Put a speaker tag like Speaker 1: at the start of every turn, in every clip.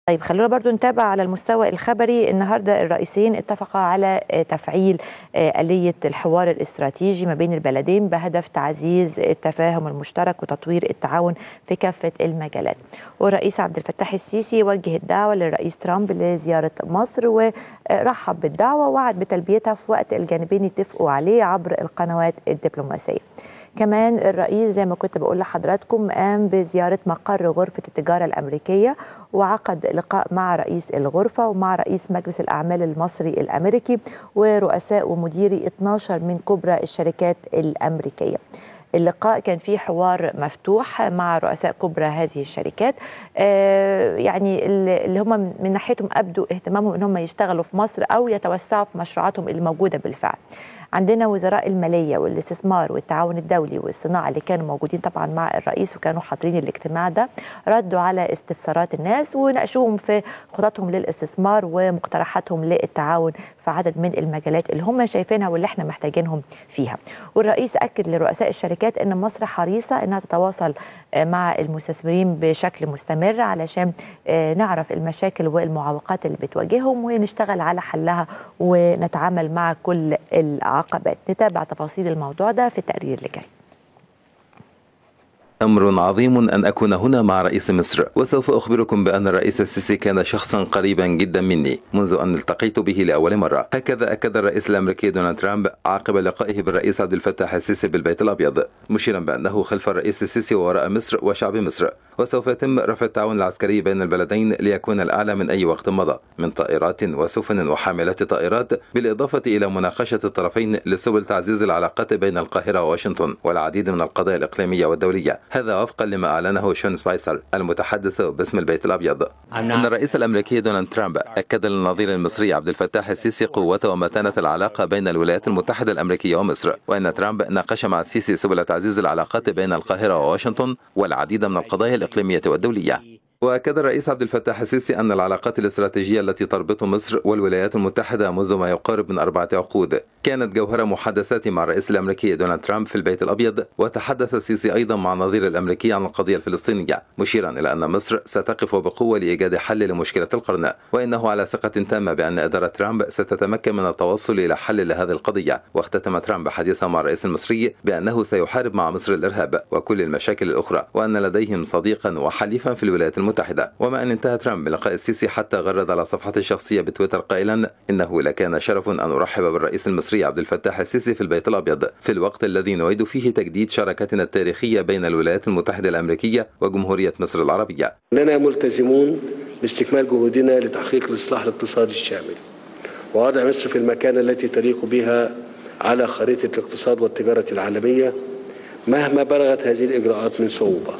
Speaker 1: طيب خلونا برضو نتابع على المستوى الخبري. النهاردة الرئيسين اتفقا على تفعيل آلية الحوار الاستراتيجي ما بين البلدين بهدف تعزيز التفاهم المشترك وتطوير التعاون في كافة المجالات. والرئيس عبد الفتاح السيسي وجه الدعوة للرئيس ترامب لزيارة مصر ورحب بالدعوة ووعد بتلبيتها في وقت الجانبين يتفقوا عليه عبر القنوات الدبلوماسية. كمان الرئيس زي ما كنت بقول لحضراتكم قام بزيارة مقر غرفة التجارة الأمريكية وعقد لقاء مع رئيس الغرفة ومع رئيس مجلس الأعمال المصري الأمريكي ورؤساء ومديري 12 من كبرى الشركات الأمريكية. اللقاء كان فيه حوار مفتوح مع رؤساء كبرى هذه الشركات، يعني اللي هم من ناحيتهم أبدوا اهتمامهم أنهم يشتغلوا في مصر أو يتوسعوا في مشروعاتهم الموجودة بالفعل. عندنا وزراء المالية والاستثمار والتعاون الدولي والصناعة اللي كانوا موجودين طبعا مع الرئيس وكانوا حاضرين الاجتماع ده، ردوا على استفسارات الناس وناقشوهم في خططهم للاستثمار ومقترحاتهم للتعاون في عدد من المجالات اللي هم شايفينها واللي احنا محتاجينهم فيها. والرئيس أكد لرؤساء الشركات أن مصر حريصة أنها تتواصل مع المستثمرين بشكل مستمر علشان نعرف المشاكل والمعوقات اللي بتواجههم ونشتغل على حلها ونتعامل مع كل العقبات. نتابع تفاصيل الموضوع ده في التقرير اللي جاي.
Speaker 2: أمر عظيم أن أكون هنا مع رئيس مصر، وسوف أخبركم بأن الرئيس السيسي كان شخصا قريبا جدا مني منذ أن التقيت به لأول مرة. هكذا أكد الرئيس الأمريكي دونالد ترامب عقب لقائه بالرئيس عبد الفتاح السيسي بالبيت الأبيض، مشيرا بأنه خلف الرئيس السيسي ووراء مصر وشعب مصر، وسوف يتم رفع التعاون العسكري بين البلدين ليكون الأعلى من أي وقت مضى من طائرات وسفن وحاملات طائرات، بالإضافة إلى مناقشة الطرفين لسبل تعزيز العلاقات بين القاهرة وواشنطن والعديد من القضايا الإقليمية والدولية. هذا وفقا لما أعلنه شون سبايسر المتحدث باسم البيت الأبيض. إن الرئيس الأمريكي دونالد ترامب أكد للنظير المصري عبد الفتاح السيسي قوة ومتانة العلاقة بين الولايات المتحدة الأمريكية ومصر، وأن ترامب ناقش مع السيسي سبل تعزيز العلاقات بين القاهرة وواشنطن والعديد من القضايا الإقليمية والدولية. وأكد الرئيس عبد الفتاح السيسي أن العلاقات الاستراتيجية التي تربط مصر والولايات المتحدة منذ ما يقارب من 4 عقود كانت جوهر محادثات مع الرئيس الأمريكي دونالد ترامب في البيت الأبيض. وتحدث السيسي أيضا مع النظير الأمريكي عن القضية الفلسطينية، مشيرا إلى أن مصر ستقف بقوة لإيجاد حل لمشكلة القرن، وإنه على ثقة تامة بأن إدارة ترامب ستتمكن من التوصل إلى حل لهذه القضية. واختتم ترامب حديثه مع الرئيس المصري بأنه سيحارب مع مصر الإرهاب وكل المشاكل الأخرى، وأن لديهم صديقا وحليفا في الولايات المتحدة. وما أن انتهى ترامب بلقاء السيسي حتى غرد على صفحته الشخصية بتويتر قائلا إنه لكان شرف أن أرحب بالرئيس المصري عبد الفتاح السيسي في البيت الأبيض في الوقت الذي نعيد فيه تجديد شراكتنا التاريخية بين الولايات المتحدة الأمريكية وجمهورية مصر العربية.
Speaker 3: إننا ملتزمون باستكمال جهودنا لتحقيق الإصلاح الاقتصادي الشامل ووضع مصر في المكانة التي تليق بها على خريطة الاقتصاد والتجارة العالمية مهما بلغت هذه الإجراءات من صعوبة.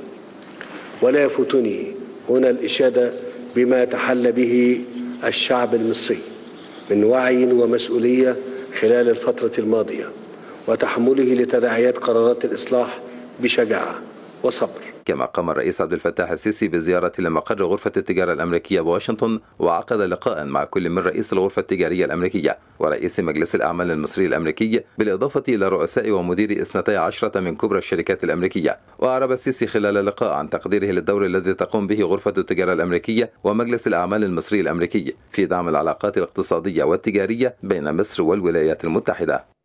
Speaker 3: ولا يفوتني هنا الإشادة بما تحلى به الشعب المصري من وعي ومسؤولية خلال الفترة الماضية وتحمله لتداعيات قرارات الإصلاح بشجاعة وصبر.
Speaker 2: كما قام الرئيس عبد الفتاح السيسي بزيارة لمقر غرفة التجارة الأمريكية بواشنطن، وعقد لقاء مع كل من رئيس الغرفة التجارية الأمريكية ورئيس مجلس الأعمال المصري الأمريكي، بالإضافة إلى رؤساء ومديري 12 من كبرى الشركات الأمريكية. وأعرب السيسي خلال اللقاء عن تقديره للدور الذي تقوم به غرفة التجارة الأمريكية ومجلس الأعمال المصري الأمريكي في دعم العلاقات الاقتصادية والتجارية بين مصر والولايات المتحدة.